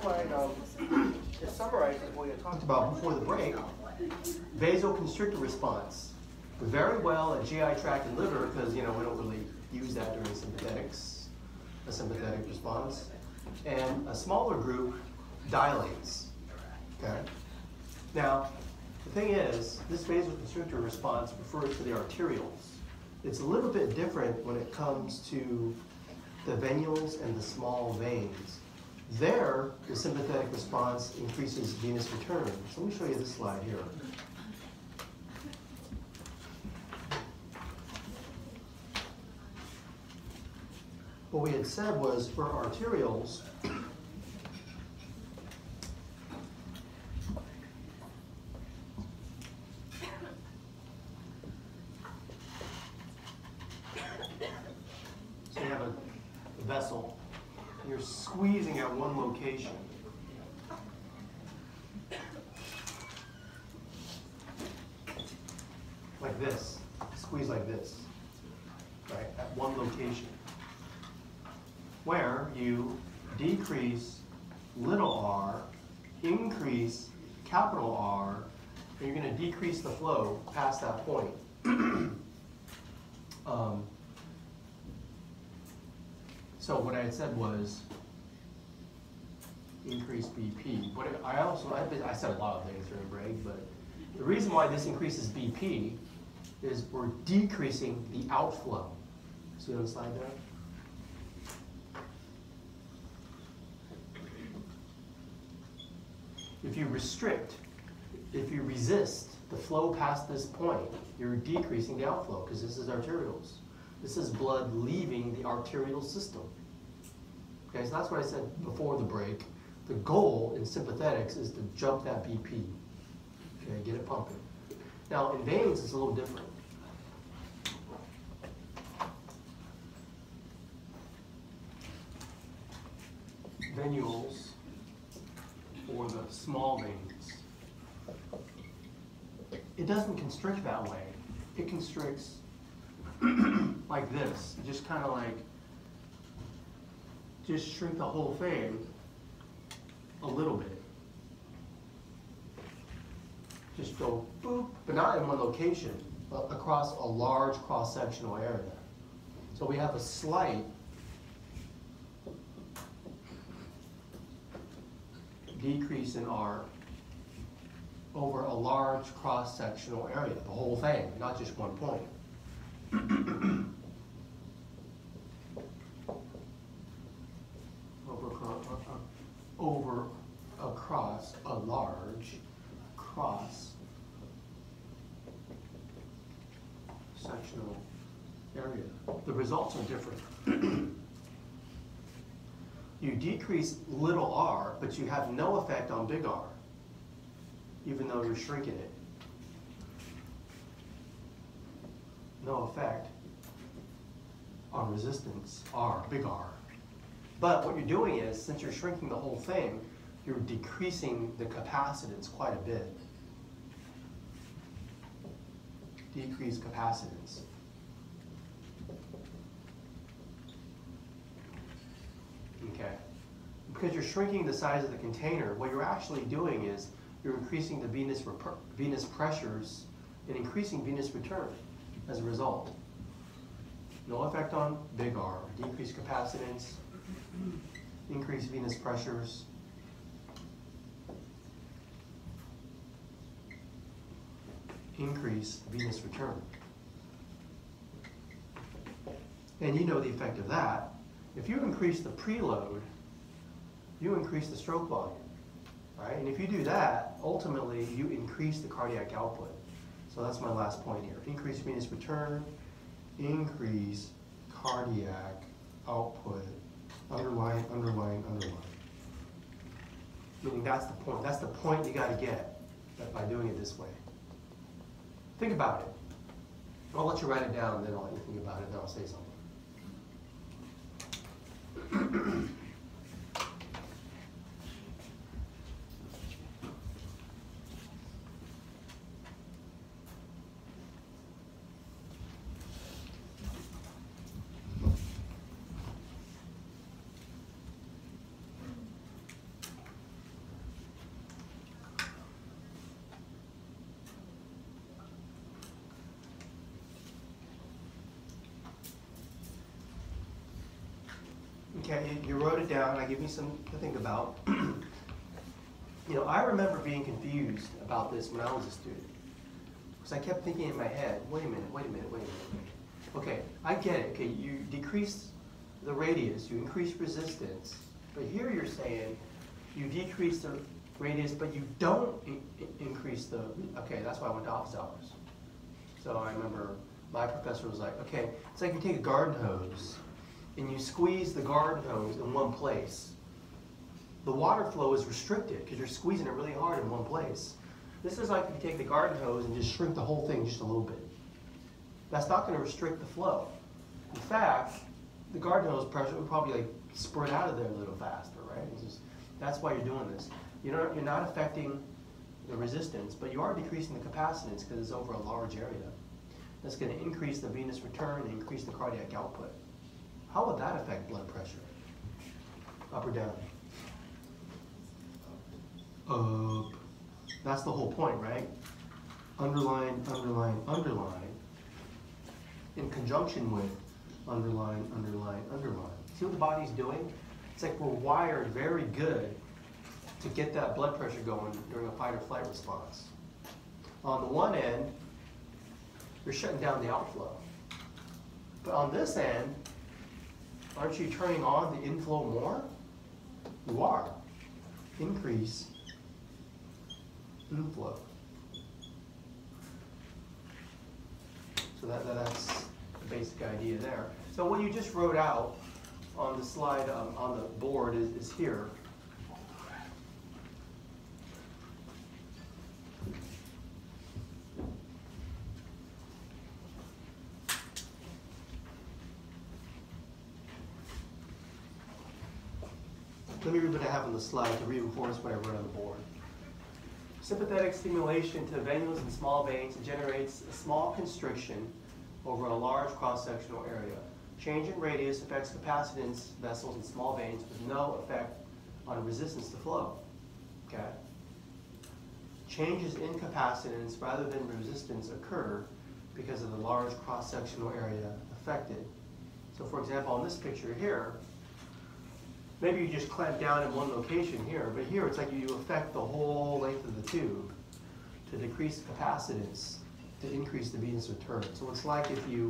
slide it summarizes what we had talked about before the break. Vasoconstrictor response. Very well at GI tract and liver because we don't really use that during sympathetics, a sympathetic response. And a smaller group dilates. Okay. Now, the thing is, this vasoconstrictor response refers to the arterioles. It's a little bit different when it comes to the venules and the small veins. There, the sympathetic response increases venous return. So let me show you this slide here. What we had said was for arterioles, so you have a vessel, and you're squeezing at one location. Like this, squeeze like this, right, at one location, where you decrease little r, increase capital R, and you're going to decrease the flow past that point. So what I had said was increase BP. But I said a lot of things during break, but the reason why this increases BP is we're decreasing the outflow. See on the slide there? If you restrict, if you resist the flow past this point, you're decreasing the outflow because this is arterioles. This is blood leaving the arterial system. Okay, so that's what I said before the break. The goal in sympathetics is to jump that BP. Okay, get it pumping. Now in veins, it's a little different. Venules, or the small veins, it doesn't constrict that way. It constricts like this. Just kind of like, just shrink the whole thing a little bit. Just go boop, but not in one location, but across a large cross-sectional area. So we have a slight decrease in R over a large cross-sectional area, the whole thing, not just one point. Over across a large cross-sectional area. The results are different. You decrease little r, but you have no effect on big R, even though you're shrinking it. No effect on resistance R, big R. But what you're doing is, since you're shrinking the whole thing, you're decreasing the capacitance quite a bit. Decrease capacitance. Okay. Because you're shrinking the size of the container, what you're actually doing is you're increasing the venous pressures and increasing venous return as a result. No effect on big R. Decreased capacitance, increased venous pressures. Increase venous return. And you know the effect of that. If you increase the preload, you increase the stroke volume, right? And if you do that, ultimately you increase the cardiac output. So that's my last point here. Increase venous return, increase cardiac output, underline, underline, underline. Meaning that's the point. That's the point you got to get by doing it this way. Think about it. I'll let you write it down, then I'll let you think about it, then I'll say something. Okay, you wrote it down. I give you some to think about. You know, I remember being confused about this when I was a student. Because I kept thinking in my head, wait a minute. Okay, I get it. Okay, you decrease the radius, you increase resistance. But here you're saying you decrease the radius, but you don't increase the, okay, that's why I went to office hours. So I remember my professor was like, okay, it's like you take a garden hose and you squeeze the garden hose in one place. The water flow is restricted because you're squeezing it really hard in one place. This is like if you take the garden hose and just shrink the whole thing just a little bit. That's not going to restrict the flow. In fact, the garden hose pressure would probably like spurt out of there a little faster, right? That's why you're doing this. You're not affecting the resistance, but you are decreasing the capacitance because it's over a large area. That's going to increase the venous return and increase the cardiac output. How would that affect blood pressure? Up or down? Up. That's the whole point, right? Underline, underline, underline, in conjunction with underline, underline, underline. See what the body's doing? It's like we're wired very good to get that blood pressure going during a fight or flight response. On the one end, you're shutting down the outflow. But on this end, aren't you turning on the inflow more? You are. Increase inflow. So that's the basic idea there. So what you just wrote out on the slide on the board is here. Let me read what I have on the slide to reinforce what I wrote on the board. Sympathetic stimulation to venules and small veins generates a small constriction over a large cross-sectional area. Change in radius affects capacitance vessels and small veins with no effect on resistance to flow. Okay? Changes in capacitance rather than resistance occur because of the large cross-sectional area affected. So for example, on this picture here, maybe you just clamp down in one location here, but here it's like you affect the whole length of the tube to decrease capacitance, to increase the venous return. So it's like if you,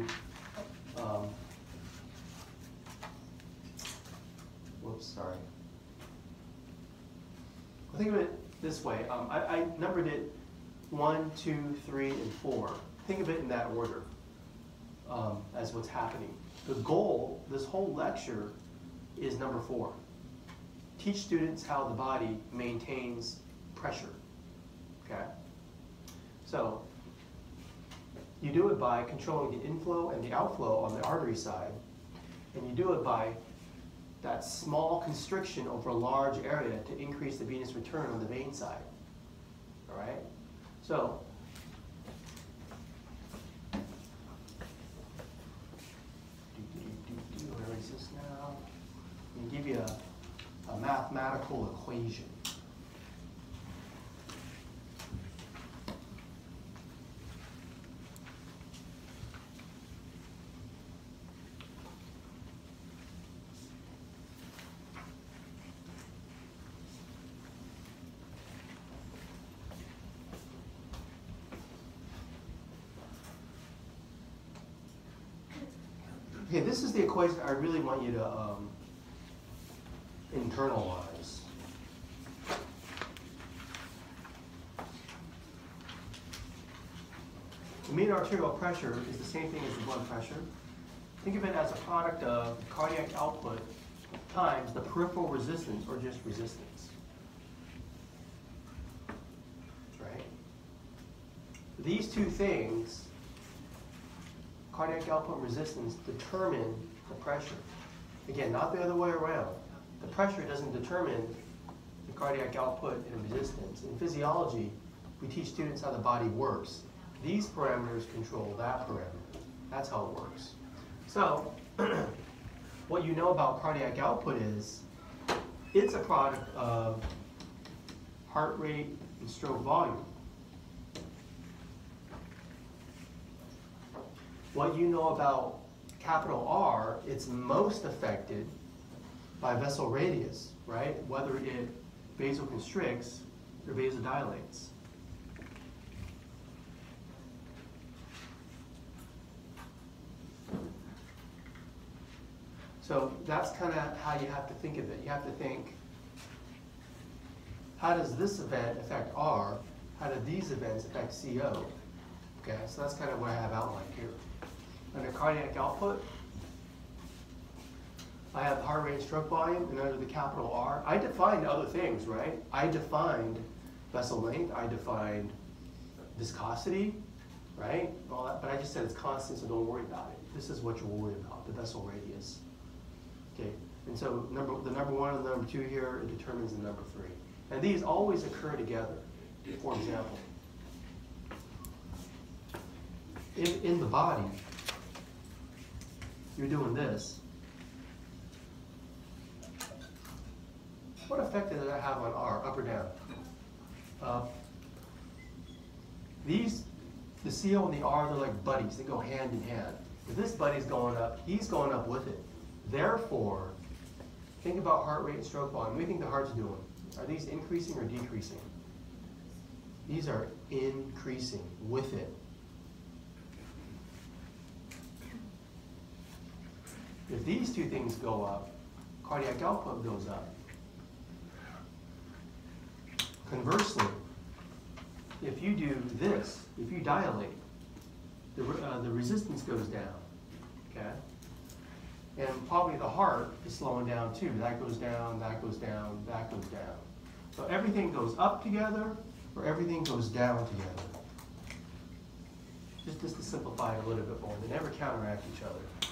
think of it this way. I numbered it 1, 2, 3, and 4. Think of it in that order as what's happening. The goal, this whole lecture, is number 4. Teach students how the body maintains pressure. Okay? So, you do it by controlling the inflow and the outflow on the artery side, and you do it by that small constriction over a large area to increase the venous return on the vein side. All right? So, where is this now? I'm going to give you a mathematical equation. Okay, this is the equation I really want you to internalize. The mean arterial pressure is the same thing as the blood pressure. Think of it as a product of cardiac output times the peripheral resistance, or just resistance. Right? These two things, cardiac output and resistance, determine the pressure. Again, not the other way around. The pressure doesn't determine the cardiac output and resistance. In physiology, we teach students how the body works. These parameters control that parameter. That's how it works. So, what you know about cardiac output is, it's a product of heart rate and stroke volume. What you know about capital R, it's most affected by vessel radius, right? Whether it vasoconstricts or vasodilates. So that's kind of how you have to think of it. You have to think, how does this event affect R? How do these events affect CO? Okay, so that's kind of what I have outlined here. Under cardiac output, I have heart rate and stroke volume, and under the capital R, I defined other things, right? I defined vessel length, I defined viscosity, right? All that, but I just said it's constant, so don't worry about it. This is what you'll worry about, the vessel radius. Okay, and so the number one and the number two here, it determines the number three. And these always occur together. For example, if in the body, you're doing this, what effect does that have on R, up or down? Up. These, the CO and the R, they're like buddies, they go hand in hand. If this buddy's going up, he's going up with it. Therefore, think about heart rate and stroke volume. What do you think the heart's doing? Are these increasing or decreasing? These are increasing with it. If these two things go up, cardiac output goes up. Conversely, if you do this, if you dilate, the resistance goes down, okay? And probably the heart is slowing down too. That goes down, that goes down, that goes down. So everything goes up together, or everything goes down together. Just to simplify it a little bit more, they never counteract each other.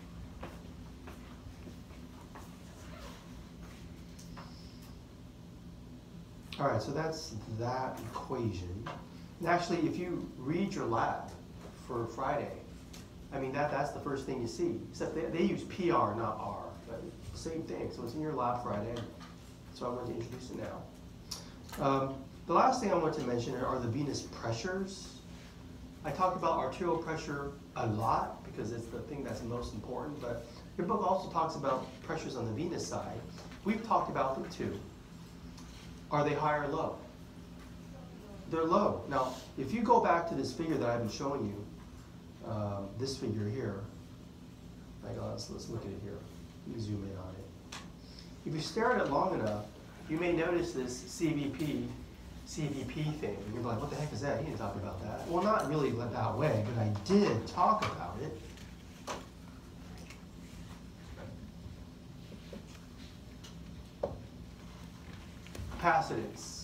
All right, so that's that equation. And actually, if you read your lab for Friday, I mean, that's the first thing you see. Except they use PR, not R, but same thing. So it's in your lab Friday. So I want to introduce it now. The last thing I want to mention are the venous pressures. I talk about arterial pressure a lot because it's the thing that's most important, but your book also talks about pressures on the venous side. We've talked about them too. Are they high or low? They're low. Now, if you go back to this figure that I've been showing you, this figure here, let's look at it here. Let me zoom in on it. If you stare at it long enough, you may notice this CVP thing. And you're like, what the heck is that? He didn't talk about that. Well, not really that way, but I did talk about it. Capacitance,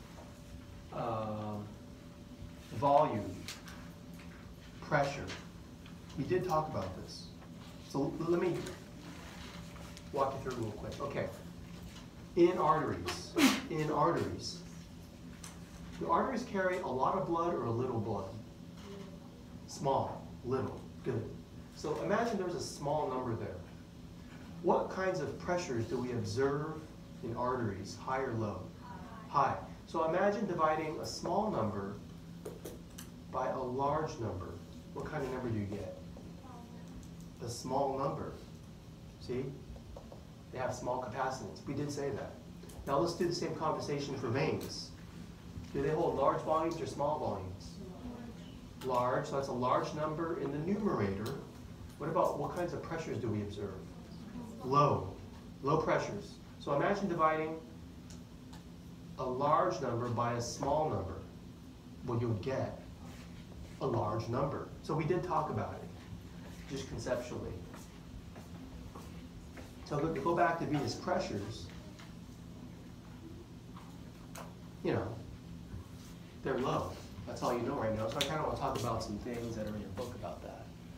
volume, pressure. We did talk about this. So let me walk you through real quick. Okay. In arteries, do arteries carry a lot of blood or a little blood? Small, little, good. So imagine there's a small number there. What kinds of pressures do we observe in arteries, high or low? High. So imagine dividing a small number by a large number. What kind of number do you get? A small number. See? They have small capacitance. We did say that. Now let's do the same conversation for veins. Do they hold large volumes or small volumes? Large. So that's a large number in the numerator. What about what kinds of pressures do we observe? Low. Low pressures. So imagine dividing a large number by a small number. Well, you'll get a large number. So we did talk about it, just conceptually. So to go back to venous pressures, they're low. That's all you know right now. So I kind of want to talk about some things that are in your book about that.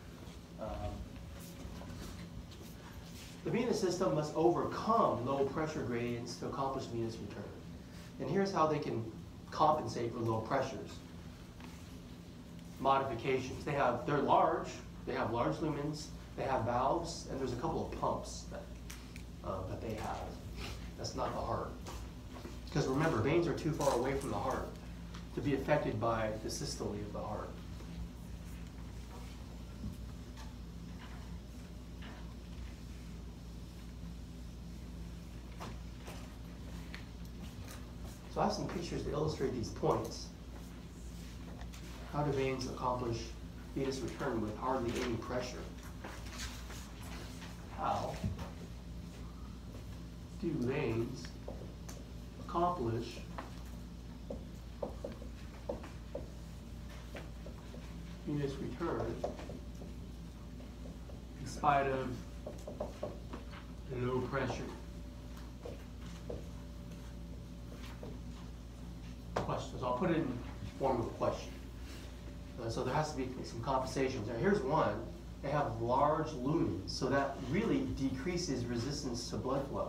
The venous system must overcome low pressure gradients to accomplish venous return. And here's how they can compensate for low pressures. Modifications. They're large. They have large lumens. They have valves, and there's a couple of pumps that they have. That's not the heart. Because remember, veins are too far away from the heart to be affected by the systole of the heart. So I have some pictures to illustrate these points. How do veins accomplish venous return with hardly any pressure? How do veins accomplish venous return in spite of low pressure? Question. So I'll put it in form of a question. So there has to be some compensations. Now here's one. They have large lumens, so that really decreases resistance to blood flow.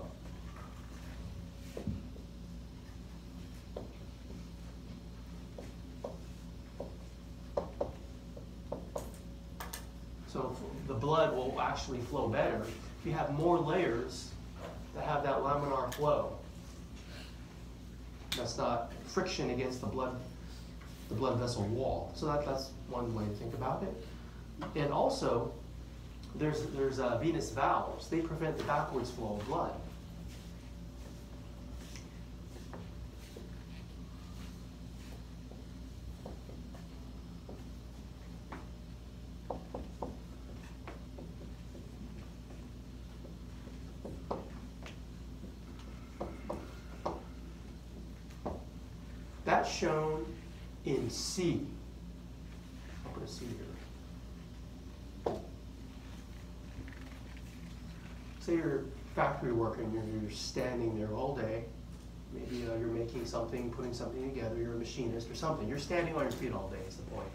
So the blood will actually flow better if you have more layers that have that laminar flow. That's not friction against the blood vessel wall. So that's one way to think about it. And also, there's venous valves. They prevent the backwards flow of blood. That's shown in C. I'll put a C here. Say you're a factory worker and you're standing there all day. Maybe you're making something, putting something together. You're a machinist or something. You're standing on your feet all day is the point.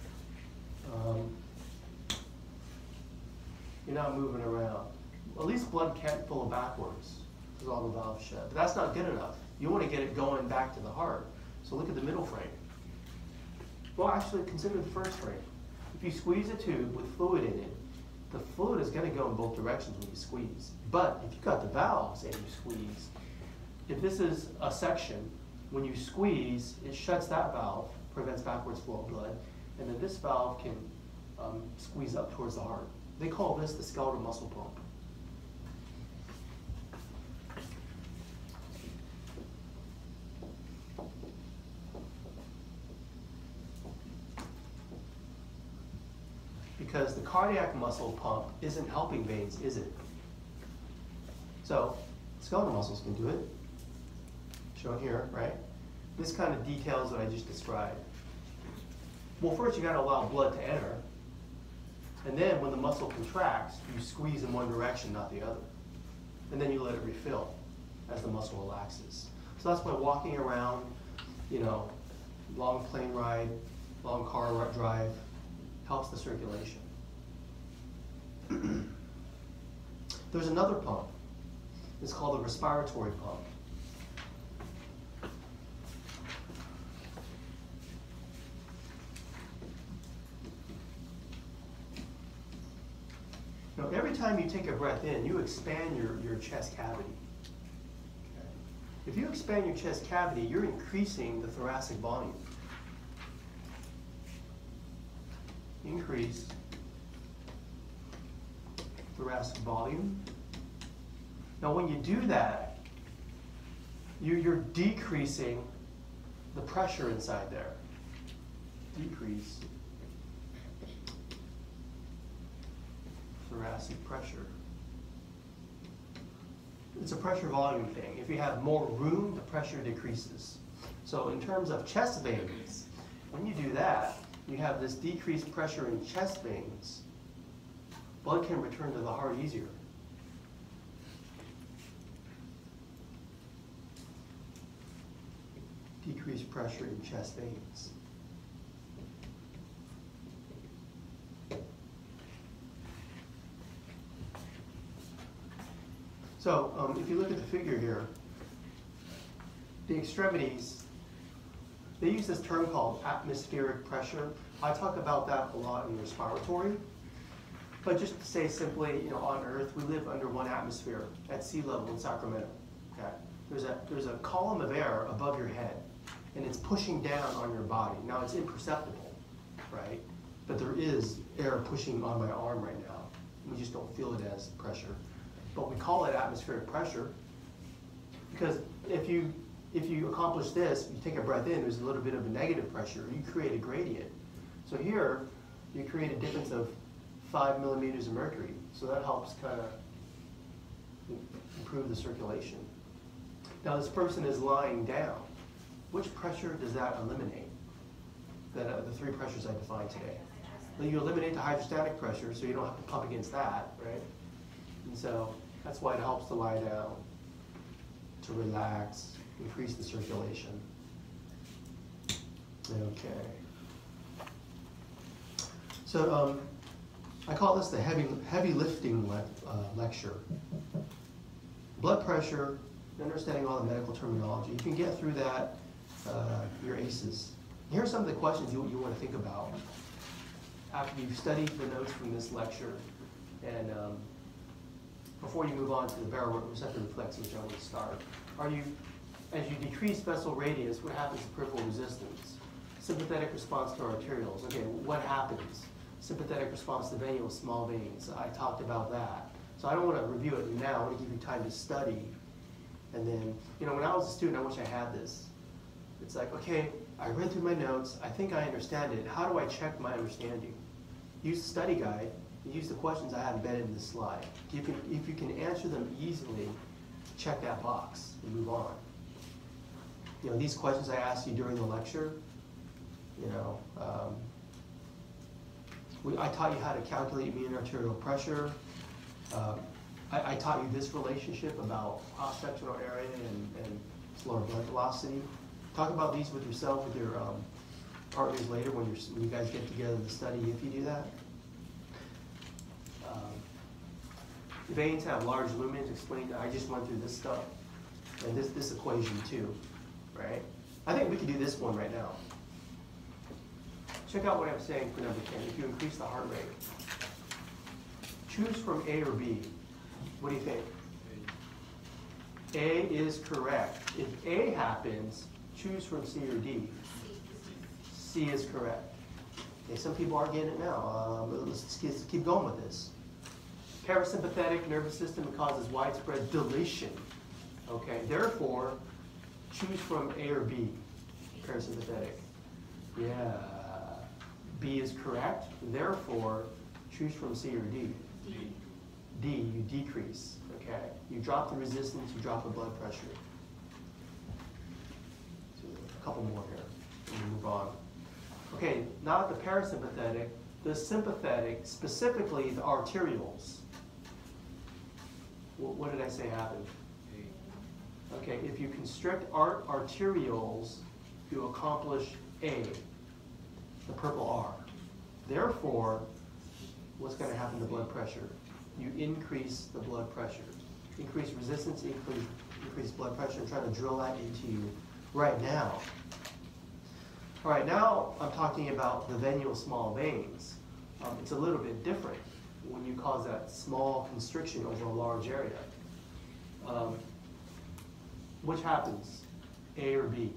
You're not moving around. At least blood can't flow backwards because all the valves shut. But that's not good enough. You want to get it going back to the heart. So look at the middle frame. Well, actually, consider the first frame. If you squeeze a tube with fluid in it, the fluid is going to go in both directions when you squeeze. But if you've got the valves and you squeeze, if this is a section, when you squeeze, it shuts that valve, prevents backwards flow of blood, and then this valve can squeeze up towards the heart. They call this the skeletal muscle pump. Because the cardiac muscle pump isn't helping veins, is it? So, skeletal muscles can do it. Shown here, right? This kind of details what I just described. Well, first you got to allow blood to enter. And then when the muscle contracts, you squeeze in one direction, not the other. And then you let it refill as the muscle relaxes. So that's why walking around, long plane ride, long car drive, helps the circulation. There's another pump. It's called the respiratory pump. Every time you take a breath in, you expand your chest cavity. Okay. If you expand your chest cavity, you're increasing the thoracic volume. Increase thoracic volume. Now when you do that, you're decreasing the pressure inside there. Decrease thoracic pressure. It's a pressure volume thing. If you have more room, the pressure decreases. So in terms of chest veins, when you do that, you have this decreased pressure in chest veins. Blood can return to the heart easier. Decreased pressure in chest veins. So if you look at the figure here, the extremities, they use this term called atmospheric pressure. I talk about that a lot in respiratory. But just to say simply, on Earth, we live under one atmosphere at sea level in Sacramento. Okay? There's a column of air above your head, and it's pushing down on your body. Now, it's imperceptible, right? But there is air pushing on my arm right now. We just don't feel it as pressure. But we call it atmospheric pressure because if you if you accomplish this, you take a breath in, there's a little bit of a negative pressure, you create a gradient. So here, you create a difference of 5 millimeters of mercury. So that helps kind of improve the circulation. Now this person is lying down. Which pressure does that eliminate? The 3 pressures I defined today. Well, you eliminate the hydrostatic pressure, so you don't have to pump against that, right? And so that's why it helps to lie down, to relax, increase the circulation. Okay. So I call this the heavy lifting lecture. Blood pressure, understanding all the medical terminology. You can get through that, your ACEs. Here are some of the questions you want to think about after you've studied the notes from this lecture, and before you move on to the baroreceptor reflex, which I want to start. As you decrease vessel radius, what happens to peripheral resistance? Sympathetic response to arterioles. Okay, what happens? Sympathetic response to venules, small veins. I talked about that. So I don't want to review it now. I want to give you time to study. And then, when I was a student, I wish I had this. It's like, okay, I read through my notes. I think I understand it. How do I check my understanding? Use the study guide. Use the questions I have embedded in this slide. If you can answer them easily, check that box and move on. These questions I asked you during the lecture, I taught you how to calculate mean arterial pressure. I taught you this relationship about cross-sectional area and slower blood velocity. Talk about these with yourself, with your partners later when you guys get together to study, if you do that. Veins have large lumens. Explained. I just went through this stuff and this equation too, right? I think we could do this one right now. Check out what I'm saying for number 10. If you increase the heart rate, choose from A or B. What do you think? A is correct. If A happens, choose from C or D. C is correct. Okay, some people aren't getting it now. Let's keep going with this. Parasympathetic nervous system causes widespread dilation. Okay, therefore, choose from A or B. Parasympathetic. Yeah. B is correct. Therefore, choose from C or D. D, you decrease. Okay, you drop the resistance, you drop the blood pressure. So a couple more here, and we move on. Okay, not the parasympathetic, the sympathetic, specifically the arterioles. What did I say happened? Okay, if you constrict arterioles, you accomplish A, the purple R. Therefore, what's going to happen to blood pressure? You increase the blood pressure. Increase resistance, increase blood pressure. I'm trying to drill that into you right now. All right, now I'm talking about the venule small veins. It's a little bit different when you cause that small constriction over a large area. Which happens? A or B?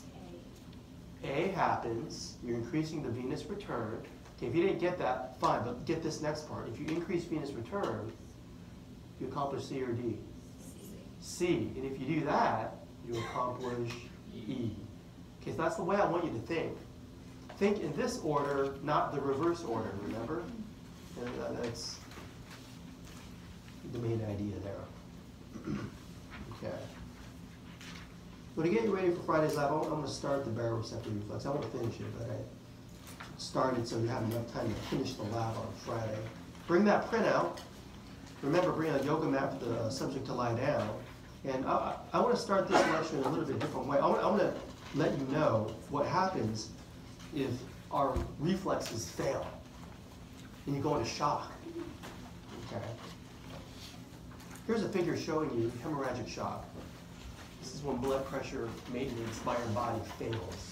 A happens, you're increasing the venous return. Okay, if you didn't get that, fine, but get this next part. If you increase venous return, you accomplish C or D? C. And if you do that, you accomplish E. Okay, so that's the way I want you to think. Think in this order, not the reverse order, remember? And that's the main idea there. Okay. Well, to get you ready for Friday's lab, I'm going to start the baroreceptor reflex. I want to finish it, but I started so you have enough time to finish the lab on Friday. Bring that printout. Remember, bring a yoga mat for the subject to lie down. And I want to start this lecture in a little bit different way. I want to let you know what happens if our reflexes fail and you go into shock. Okay. Here's a figure showing you hemorrhagic shock. This is when blood pressure maintenance by your body fails.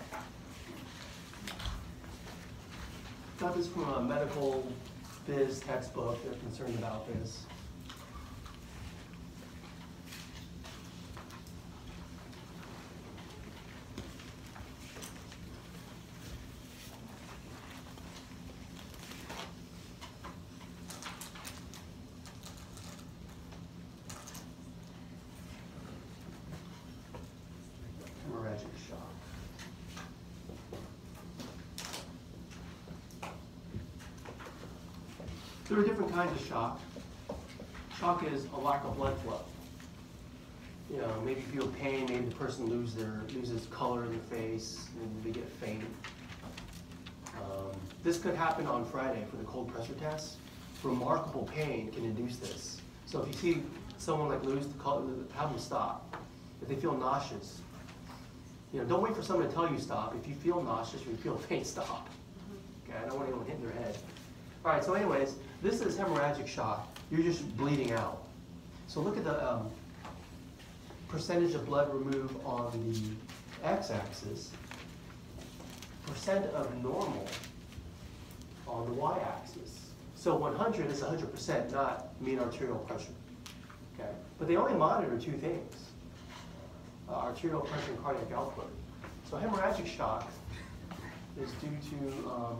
Got this from a medical biz textbook. They're concerned about this. There are different kinds of shock. Shock is a lack of blood flow. You know, maybe you feel pain, maybe the person loses color in their face, maybe they get faint. This could happen on Friday for the cold pressure test. Remarkable pain can induce this. So if you see someone like lose the color, have them stop. If they feel nauseous, you know, don't wait for someone to tell you stop. If you feel nauseous or you feel pain, stop. Okay, I don't want anyone hitting their head. All right, so anyways, this is hemorrhagic shock. You're just bleeding out. So look at the percentage of blood removed on the x-axis, percent of normal on the y-axis. So 100 is 100%, not mean arterial pressure. Okay, but they only monitor two things: arterial pressure and cardiac output. So hemorrhagic shock is due to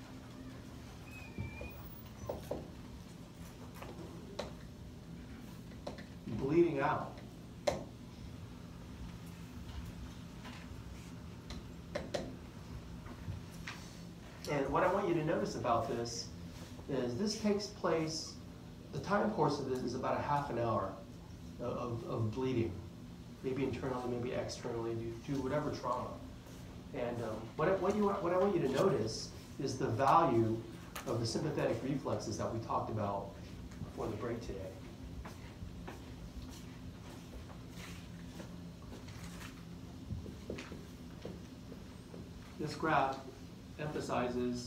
bleeding out. And what I want you to notice about this is this takes place, the time course of this is about a half an hour of bleeding, maybe internally, maybe externally, due to whatever trauma. And what I want you to notice is the value of the sympathetic reflexes that we talked about before the break today. This graph emphasizes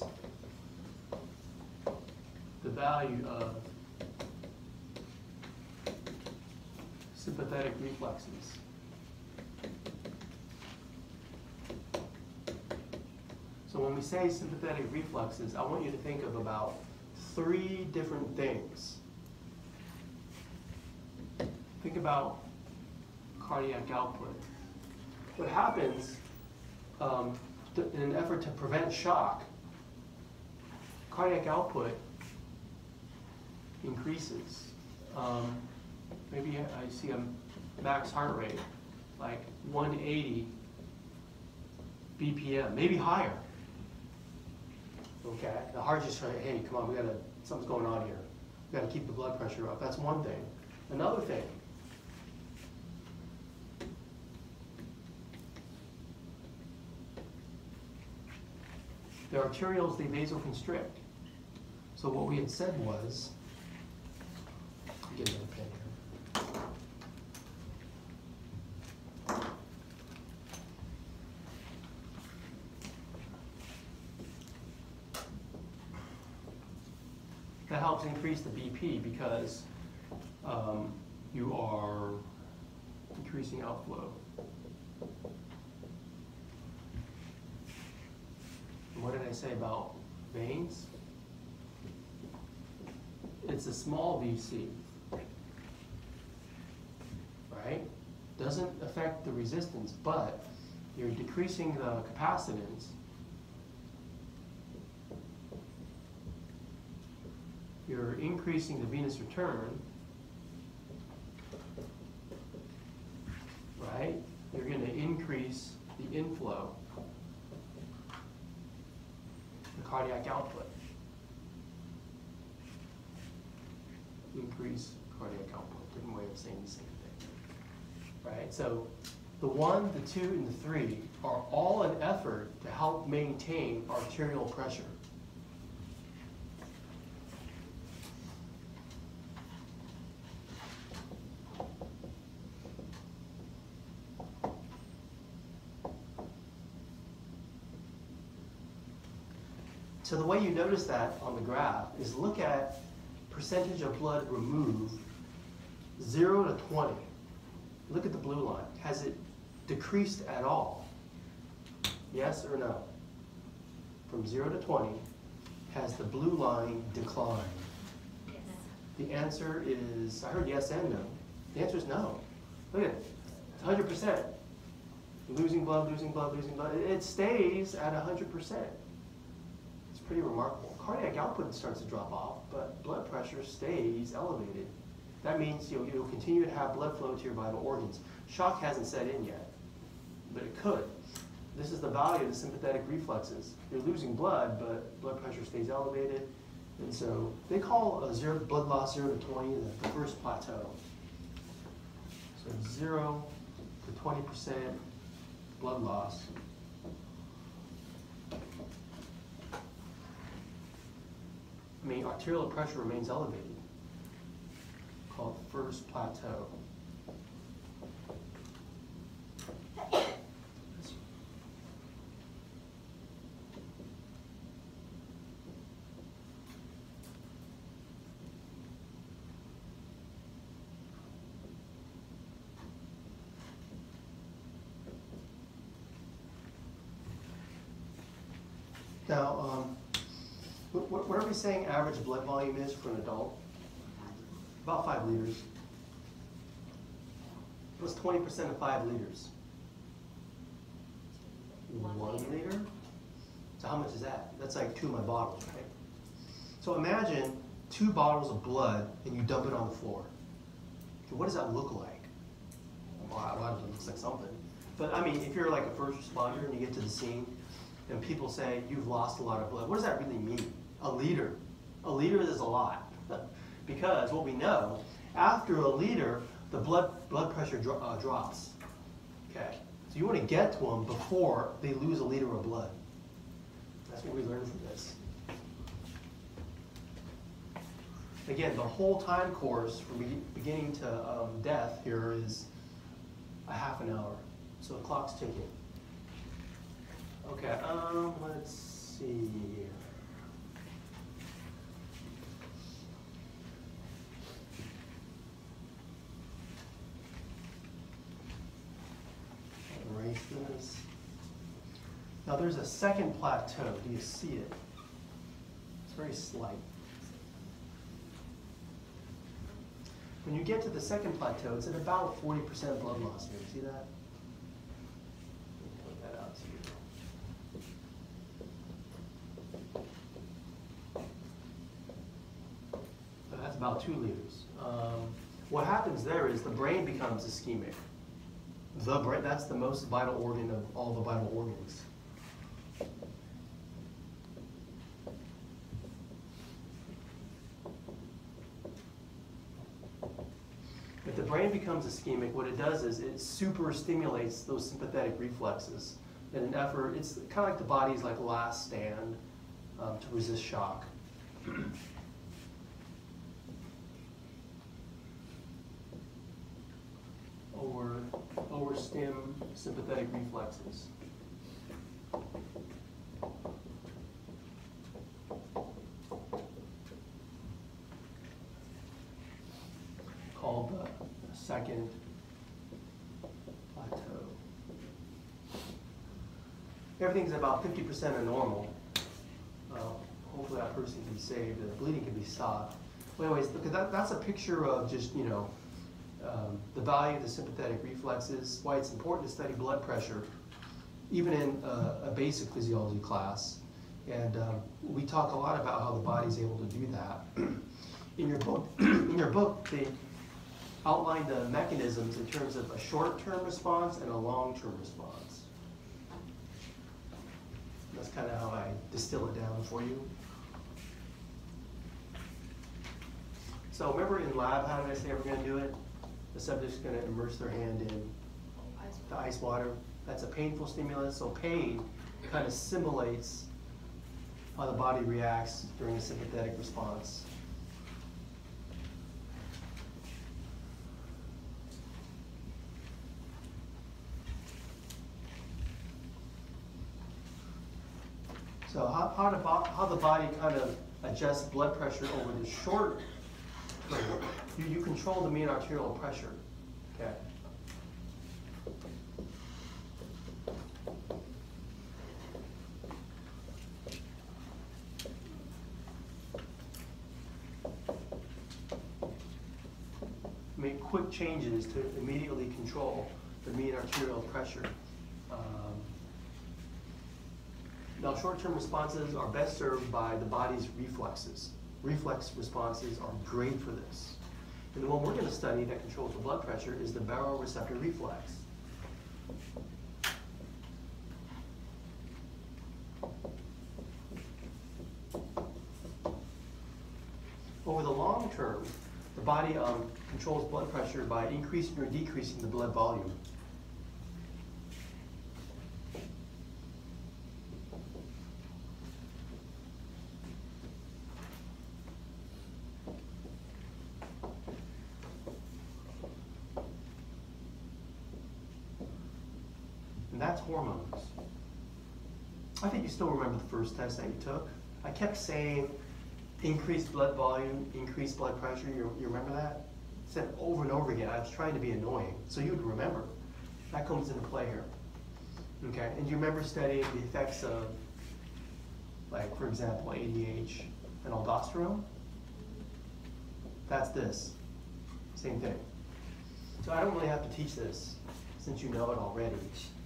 the value of sympathetic reflexes. So when we say sympathetic reflexes, I want you to think of about 3 different things. Think about cardiac output. What happens in an effort to prevent shock, cardiac output increases. Maybe I see a max heart rate, like 180 BPM, maybe higher. Okay, the heart's just saying, hey, come on, something's going on here. We gotta keep the blood pressure up. That's one thing. Another thing, the arterioles, they vasoconstrict. So what we had said was, get another pen here. That helps increase the BP because you are increasing outflow. And what did I say about veins? It's a small VC, right? Doesn't affect the resistance, but you're decreasing the capacitance. You're increasing the venous return, right? You're going to increase the inflow, the cardiac output. Increase cardiac output, different way of saying the same thing, right? So the 1, the 2, and the 3 are all an effort to help maintain arterial pressure. So the way you notice that on the graph is look at percentage of blood removed, 0 to 20. Look at the blue line. Has it decreased at all? Yes or no? From 0 to 20, has the blue line declined? Yes. The answer is, I heard yes and no. The answer is no. Look at it. It's 100%. Losing blood, losing blood, losing blood. It stays at 100%. Pretty remarkable. Cardiac output starts to drop off, but blood pressure stays elevated. That means you'll continue to have blood flow to your vital organs. Shock hasn't set in yet, but it could. This is the value of the sympathetic reflexes. You're losing blood, but blood pressure stays elevated, And so they call blood loss 0 to 20 the first plateau. So 0 to 20% blood loss. I mean, arterial pressure remains elevated, called first plateau. Now, what are we saying average blood volume is for an adult? About 5 liters. What's 20% of 5 liters? 1 liter? So how much is that? That's like 2 of my bottles, right? So imagine 2 bottles of blood and you dump it on the floor. So what does that look like? Well, a lot of it looks like something. But I mean, if you're like a first responder and you get to the scene and people say you've lost a lot of blood, what does that really mean? A liter. A liter is a lot. Because what we know, after a liter, the blood pressure drops. Okay, so you want to get to them before they lose a liter of blood. That's what we learned from this. Again, the whole time course from beginning to death here is a half an hour. So the clock's ticking. Okay, let's see. Erase this. Now there's a second plateau. Do you see it? It's very slight. When you get to the second plateau, it's at about 40% blood loss here. See that? Point that out to you. So that's about 2 liters. What happens there is the brain becomes ischemic. The brain, that's the most vital organ of all the vital organs. If the brain becomes ischemic, what it does is it super stimulates those sympathetic reflexes in an effort. It's kind of like the body's like last stand to resist shock. Overstim sympathetic reflexes. Called the second plateau. Everything's about 50% of normal. Hopefully that person can be saved and the bleeding can be stopped. But anyways, look, that's a picture of just, the value of the sympathetic reflexes, why it's important to study blood pressure, even in a basic physiology class. And we talk a lot about how the body's able to do that. In your book, they outline the mechanisms in terms of a short-term response and a long-term response. That's kind of how I distill it down for you. So remember in lab, how did I say we're going to do it? The subject's going to immerse their hand in the ice water. That's a painful stimulus, so pain kind of simulates how the body reacts during a sympathetic response. So how the body kind of adjusts blood pressure over the short term. You control the mean arterial pressure. Okay. Make quick changes to immediately control the mean arterial pressure. Now, short-term responses are best served by the body's reflexes. Reflex responses are great for this. And the one we're going to study that controls the blood pressure is the baroreceptor reflex. body controls blood pressure by increasing or decreasing the blood volume. And that's hormones. I think you still remember the first test that you took. I kept saying increased blood volume, increased blood pressure. You remember that? I said it over and over again. I was trying to be annoying, so you would remember. That comes into play here. Okay, and do you remember studying the effects of, like, for example, ADH and aldosterone? That's this. Same thing. So I don't really have to teach this, since you know it already.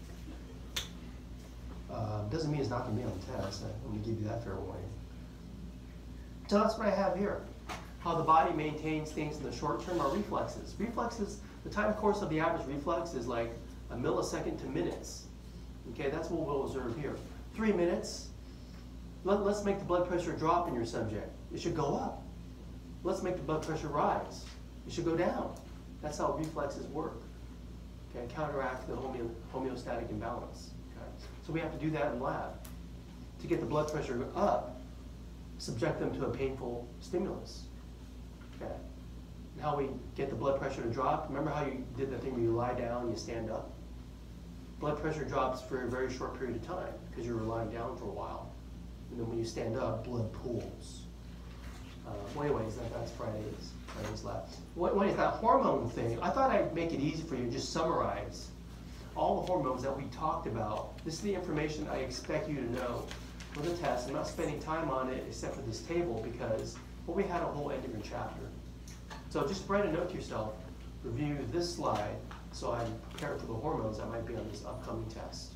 Doesn't mean it's not going to be on the test. I'm going to give you that fair warning. So that's what I have here. How the body maintains things in the short term are reflexes. Reflexes, the time course of the average reflex is like a millisecond to minutes. Okay, that's what we'll observe here. 3 minutes. Let's make the blood pressure drop in your subject. It should go up. Let's make the blood pressure rise. It should go down. That's how reflexes work. Okay, counteract the homeostatic imbalance. So we have to do that in lab. To get the blood pressure up, subject them to a painful stimulus. Okay. And how we get the blood pressure to drop, remember how you did the thing where you lie down, you stand up? Blood pressure drops for a very short period of time because you're lying down for a while. And then when you stand up, blood pools. Well, anyways, that's Friday's lab. What is that hormone thing? I thought I'd make it easy for you to just summarize all the hormones that we talked about. This is the information I expect you to know for the test. I'm not spending time on it except for this table because we had a whole endocrine chapter. So just write a note to yourself, review this slide so I'm prepared for the hormones that might be on this upcoming test.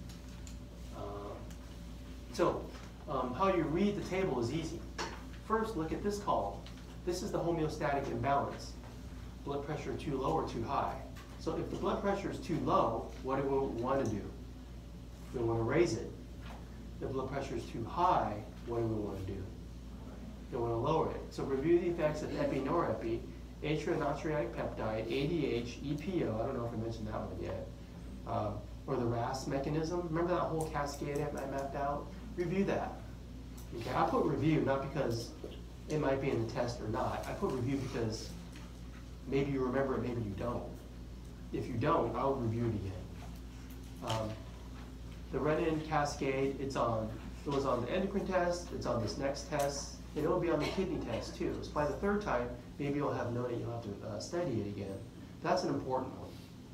How you read the table is easy. First, look at this column. This is the homeostatic imbalance. Blood pressure too low or too high. So if the blood pressure is too low, what do we want to do? We want to raise it. If the blood pressure is too high, what do we want to do? We want to lower it. So review the effects of epi-norepi, atrial natriuretic peptide, ADH, EPO, I don't know if I mentioned that one yet, or the RAS mechanism. Remember that whole cascade I mapped out? Review that. Okay, I put review not because it might be in the test or not. I put review because maybe you remember it, maybe you don't. If you don't, I'll review it again. The renin cascade, it was on the endocrine test, it's on this next test, and it'll be on the kidney test too. So by the third time, maybe you'll have known it, you'll have to study it again. That's an important one.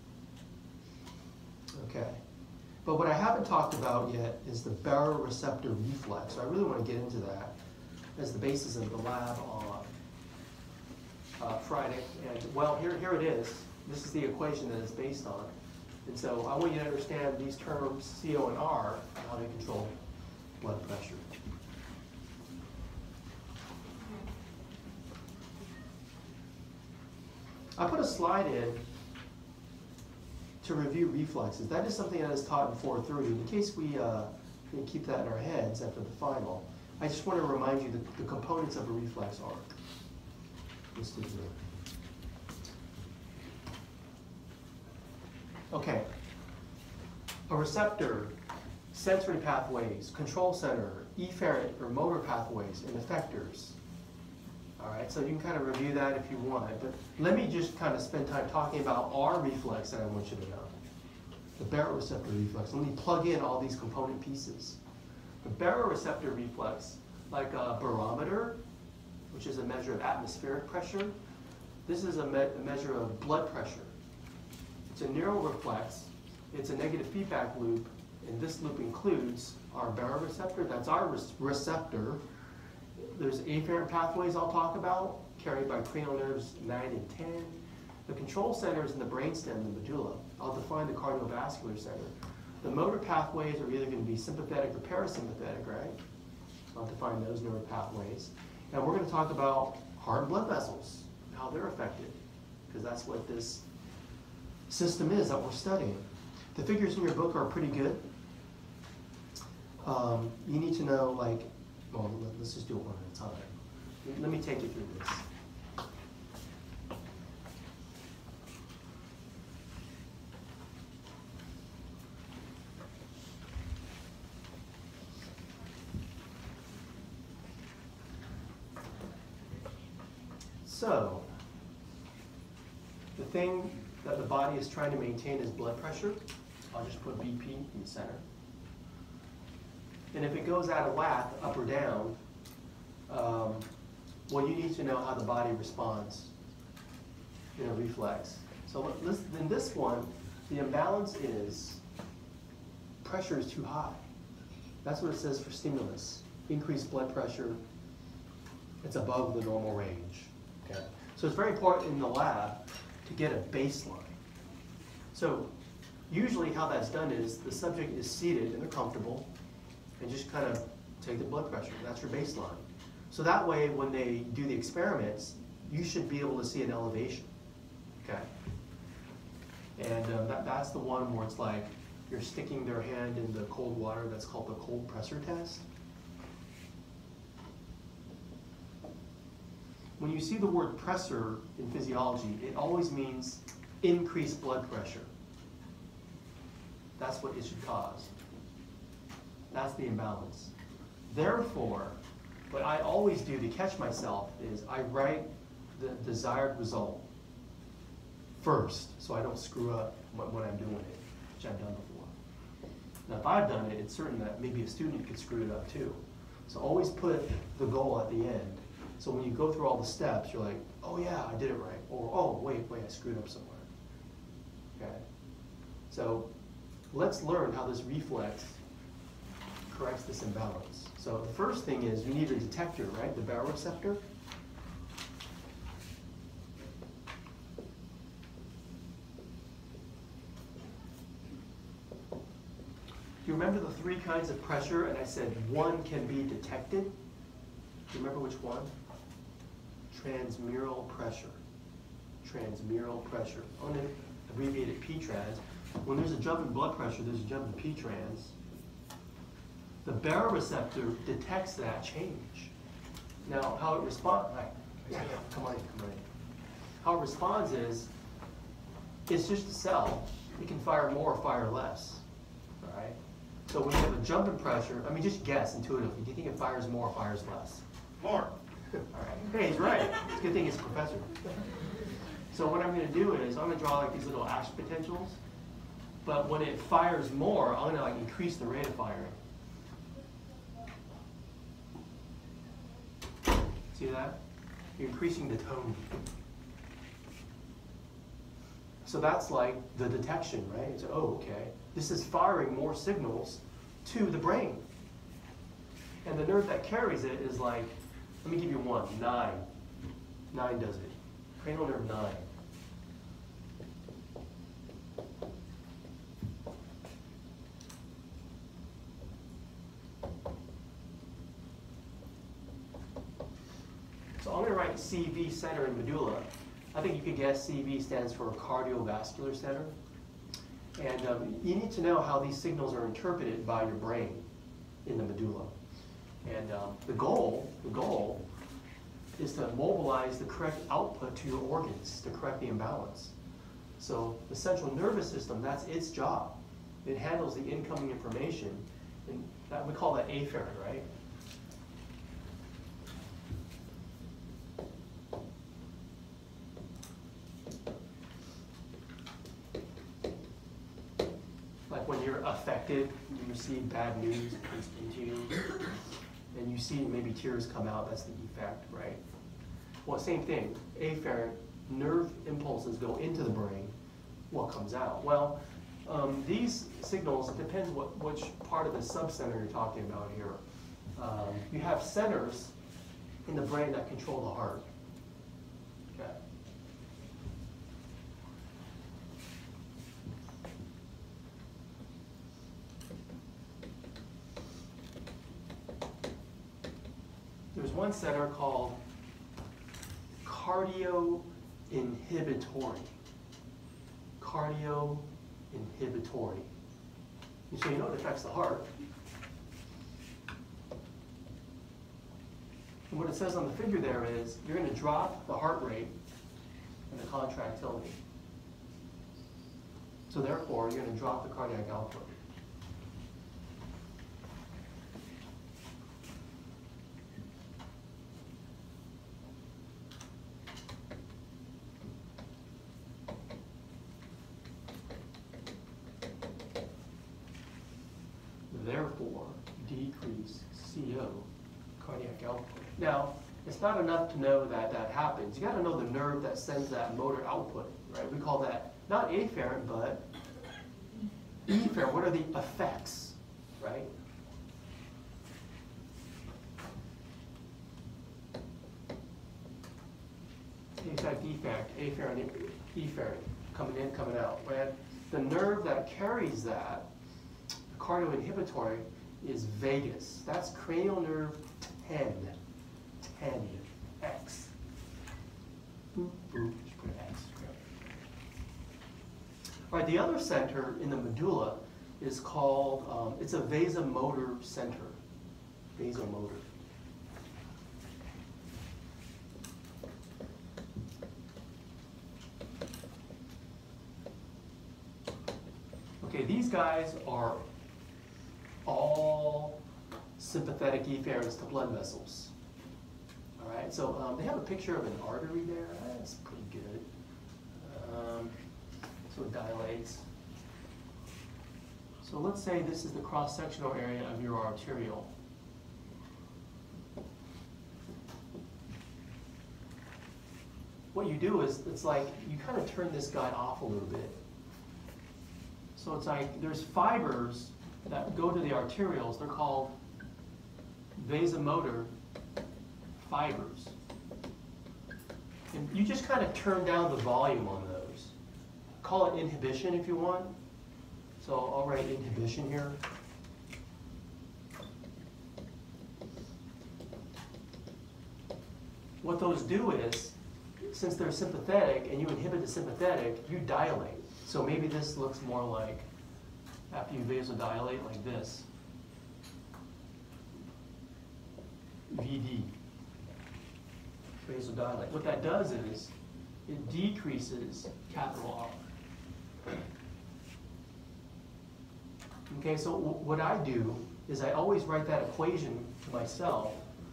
Okay. But what I haven't talked about yet is the baroreceptor reflex. So I really want to get into that as the basis of the lab on Friday. And well, here it is. This is the equation that it's based on. And so I want you to understand these terms, CO and R, and how they control blood pressure. I put a slide in to review reflexes. That is something that is taught in 430. In case we can keep that in our heads after the final, I just want to remind you that the components of a reflex are listed here. Okay. A receptor, sensory pathways, control center, efferent or motor pathways, and effectors. All right, so you can kind of review that if you want, but let me just kind of spend time talking about our reflex that I want you to know. The baroreceptor reflex. Let me plug in all these component pieces. The baroreceptor reflex, like a barometer, which is a measure of atmospheric pressure, this is a measure of blood pressure. It's a neural reflex. It's a negative feedback loop, and this loop includes our baroreceptor. That's our receptor. There's afferent pathways I'll talk about, carried by cranial nerves 9 and 10. The control center is in the brainstem, the medulla. I'll define the cardiovascular center. The motor pathways are either going to be sympathetic or parasympathetic, right? I'll define those neural pathways. And we're going to talk about heart and blood vessels, how they're affected, because that's what this system is that we're studying. The figures in your book are pretty good. You need to know, like, well, let's just do it one at a time. Let me take you through this. So, the thing that the body is trying to maintain is blood pressure. I'll just put BP in the center. And if it goes out of whack, up or down, well, you need to know how the body responds in a reflex. So in this one, the imbalance is pressure is too high. That's what it says for stimulus. Increased blood pressure, it's above the normal range. Okay? So it's very important in the lab to get a baseline. So usually how that's done is the subject is seated and they're comfortable and just kind of take the blood pressure. That's your baseline. So that way when they do the experiments, you should be able to see an elevation. Okay? And that's the one where it's like you're sticking their hand in the cold water. That's called the cold pressor test. When you see the word pressor in physiology, it always means increased blood pressure. That's what it should cause. That's the imbalance. Therefore, what I always do to catch myself is I write the desired result first, so I don't screw up when I'm doing it, which I've done before. Now, if I've done it, it's certain that maybe a student could screw it up too. So always put the goal at the end. So when you go through all the steps, you're like, oh yeah, I did it right. Or, oh, wait, I screwed up somewhere. Okay? So let's learn how this reflex corrects this imbalance. So the first thing is you need a detector, right? The baroreceptor. Do you remember the three kinds of pressure? And I said one can be detected. Do you remember which one? Transmural pressure. Transmural pressure. I'm going to abbreviate it P-trans. When there's a jump in blood pressure, there's a jump in P-trans. The baroreceptor detects that change. Now, how it responds, come on in. How it responds is, it's just a cell. It can fire more or fire less, all right? So when you have a jump in pressure, I mean, just guess intuitively. Do you think it fires more or fires less? More. All right. Hey, he's right. It's a good thing he's a professor. So what I'm going to do is I'm going to draw like these little ash potentials. But when it fires more, I'm going to like increase the rate of firing. See that? You're increasing the tone. So that's like the detection, right? It's, oh, okay. This is firing more signals to the brain. And the nerve that carries it is like, let me give you one, 9. 9 does it. Cranial nerve 9. So I'm going to write CV center in medulla. I think you could guess CV stands for cardiovascular center. And you need to know how these signals are interpreted by your brain in the medulla. And the goal is to mobilize the correct output to your organs to correct the imbalance. So the central nervous system, that's its job. It handles the incoming information, and that, we call that afferent, right? Like when you're affected, you receive bad news into you, and you see maybe tears come out, that's the effect, right? Well, same thing, afferent nerve impulses go into the brain, what comes out? Well, these signals, it depends which part of the subcenter you're talking about here. You have centers in the brain that control the heart. Okay. There's one center called cardioinhibitory. Cardioinhibitory. So you know it affects the heart. And what it says on the figure there is you're going to drop the heart rate and the contractility. So therefore, you're going to drop the cardiac output. therefore decrease CO, cardiac output. Now, it's not enough to know that that happens. You got to know the nerve that sends that motor output, right? We call that not afferent, but efferent. What are the effects, right? Effect, afferent, efferent, coming in, coming out, right? The nerve that carries that, cardioinhibitory, is vagus. That's cranial nerve 10, X. Boop, boop, just put an X. All right, the other center in the medulla is called, it's a vasomotor center, vasomotor. Okay, these guys are all sympathetic efferents to blood vessels. All right, so they have a picture of an artery there. That's pretty good. So it dilates. So let's say this is the cross-sectional area of your arteriole. What you do is, it's like you kind of turn this guy off a little bit. So it's like there's fibers that go to the arterioles. They're called vasomotor fibers. And you just kind of turn down the volume on those. Call it inhibition if you want. So I'll write inhibition here. What those do is, since they're sympathetic and you inhibit the sympathetic, you dilate. So maybe this looks more like, after you vasodilate, like this. VD. Vasodilate. What that does is, it decreases capital R. Okay, so what I do is I always write that equation to myself.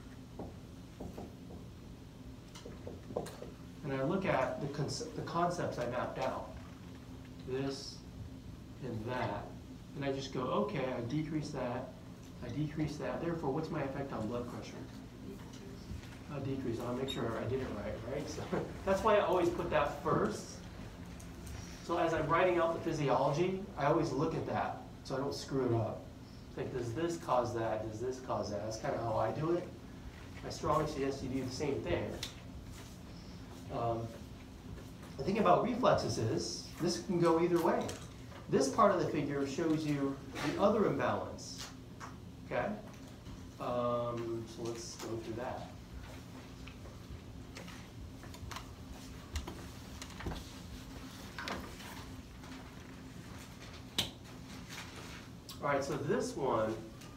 And I look at the concepts I mapped out. This and that. And I just go, okay, I decrease that, I decrease that. Therefore, what's my effect on blood pressure? I'll decrease. I'll make sure I did it right? So that's why I always put that first. So as I'm writing out the physiology, I always look at that so I don't screw it up. It's like, does this cause that? Does this cause that? That's kind of how I do it. I strongly suggest you do the same thing. The thing about reflexes is, this can go either way. This part of the figure shows you the other imbalance, okay? So let's go through that. All right, so this one,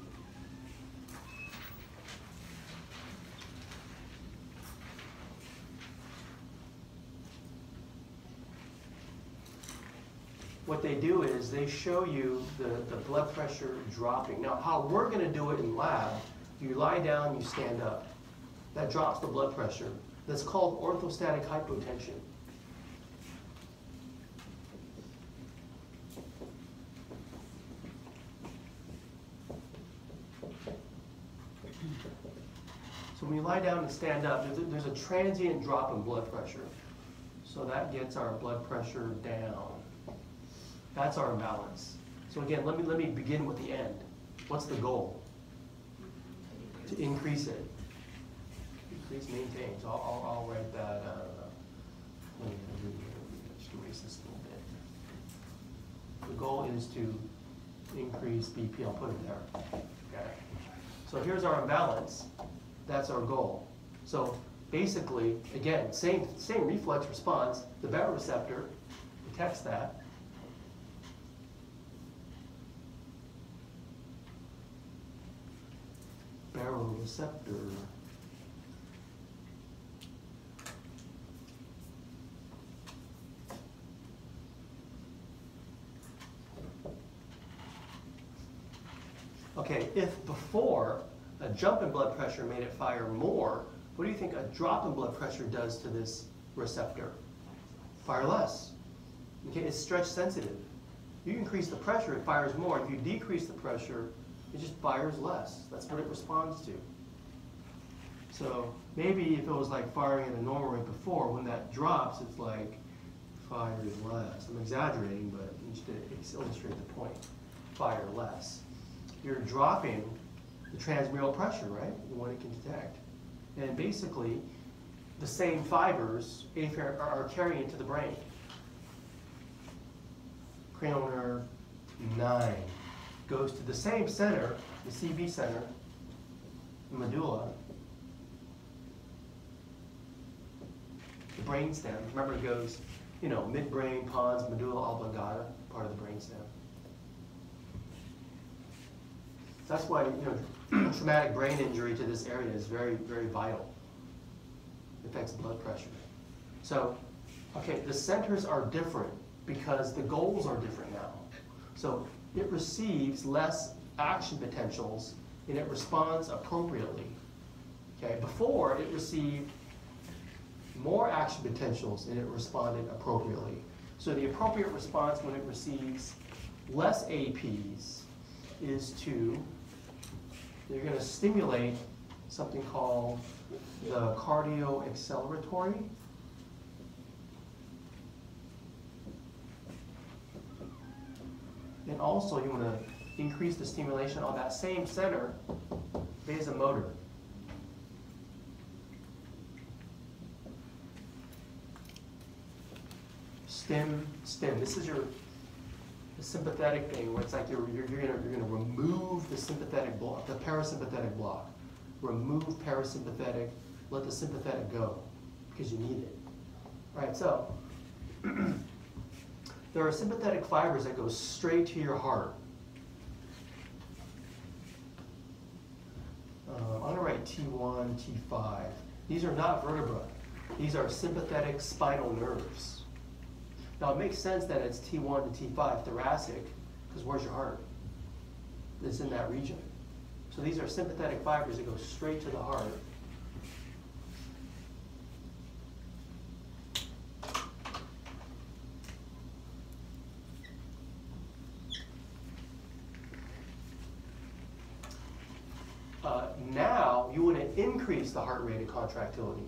what they do is they show you the blood pressure dropping. Now, how we're going to do it in lab, you lie down, you stand up. That drops the blood pressure. That's called orthostatic hypotension. So when you lie down and stand up, there's a transient drop in blood pressure. So that gets our blood pressure down. That's our imbalance. So again, let me begin with the end. What's the goal? To increase it. Increase, maintain. So I'll write that. Let me just erase this a little bit. The goal is to increase BP. I'll put it there. Okay. So here's our imbalance. That's our goal. So basically, again, same reflex response. The baroreceptor detects that. Baroreceptor. Okay, if before a jump in blood pressure made it fire more, what do you think a drop in blood pressure does to this receptor? Fire less. Okay, it's stretch sensitive. You increase the pressure, it fires more. If you decrease the pressure, It just fires less. That's what it responds to. So maybe if it was like firing at a normal rate before, when that drops, it's like fires less. I'm exaggerating, but just to illustrate the point. Fire less. You're dropping the transmural pressure, right? The one it can detect. And basically, the same fibers are carrying it to the brain. Cranial nerve 9 goes to the same center, the CB center, the medulla, the brainstem. Remember, it goes, midbrain, pons, medulla oblongata, part of the brainstem. That's why, traumatic brain injury to this area is very, very vital. It affects blood pressure. So, okay, the centers are different because the goals are different now. So it receives less action potentials and it responds appropriately. Okay, before it received more action potentials and it responded appropriately. So the appropriate response when it receives less APs is you're going to stimulate something called the cardioacceleratory. And also you want to increase the stimulation on that same center, vasomotor. Stim. This is the sympathetic thing where it's like you're gonna remove the sympathetic block, the parasympathetic block. Remove parasympathetic, let the sympathetic go because you need it. All right, so there are sympathetic fibers that go straight to your heart. I'm going to write T1, T5. These are not vertebrae. These are sympathetic spinal nerves. Now, it makes sense that it's T1 to T5, thoracic, because where's your heart? It's in that region. So these are sympathetic fibers that go straight to the heart. Now, you want to increase the heart rate and contractility.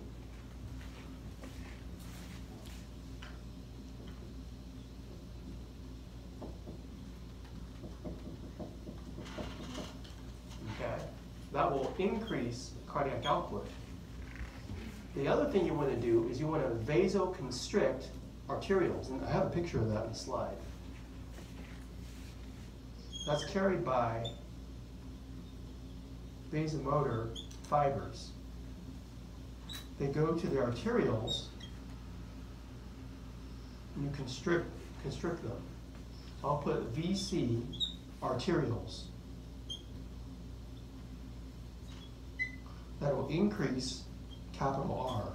Okay, that will increase cardiac output. The other thing you want to do is you want to vasoconstrict arterioles, and I have a picture of that in the slide. That's carried by vasomotor fibers. They go to the arterioles and you constrict them. So I'll put VC arterioles. That will increase capital R.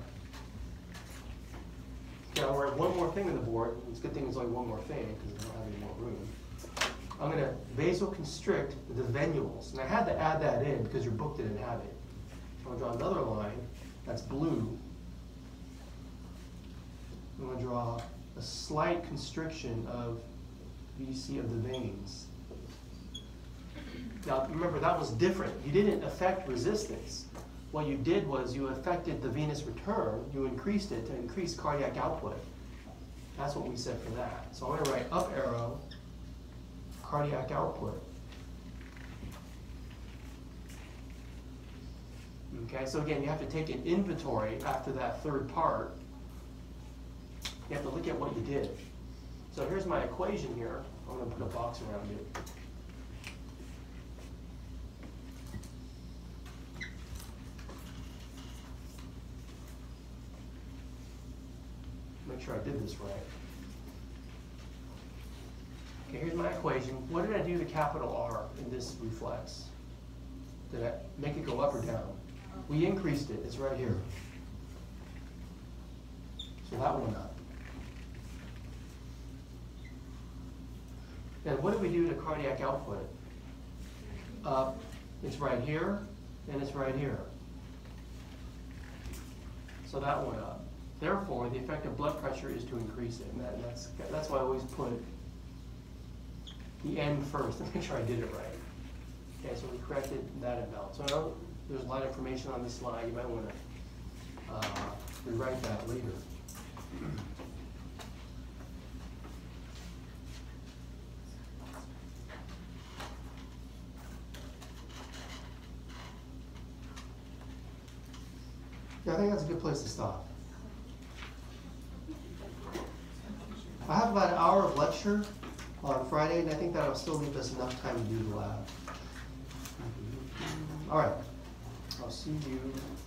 Okay, I'll write one more thing on the board. It's a good thing there's only one more thing because I don't have any more room. I'm going to vasoconstrict the venules. And I had to add that in because your book didn't have it. So I'm going to draw another line that's blue. I'm going to draw a slight constriction of VC of the veins. Now remember, that was different. You didn't affect resistance. What you did was you affected the venous return. You increased it to increase cardiac output. That's what we said for that. So I'm going to write up arrow, cardiac output. Okay, so again, you have to take an inventory after that third part. You have to look at what you did. So here's my equation here. I'm going to put a box around it. Make sure I did this right. Okay, here's my equation. What did I do to capital R in this reflex? Did I make it go up or down? We increased it. It's right here. So that went up. And what did we do to cardiac output? Up. It's right here, and it's right here. So that went up. Therefore, the effective blood pressure is to increase it. And that's why I always put the end first to make sure I did it right. Okay, so we corrected that imbalance. So I know there's a lot of information on this slide. You might want to rewrite that later. Yeah, I think that's a good place to stop. I have about an hour of lecture on Friday, and I think that'll still leave us enough time to do the lab. All right, I'll see you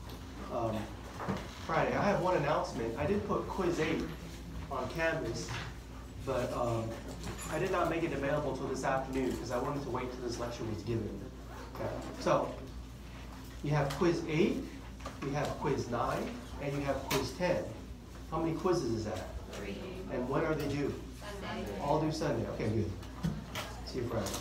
Friday. I have one announcement. I did put quiz 8 on Canvas, but I did not make it available till this afternoon because I wanted to wait till this lecture was given. Okay. So you have quiz 8, you have quiz 9, and you have quiz 10. How many quizzes is that? 3. And when are they due? Sunday. All due Sunday. Okay, good. See you Friday.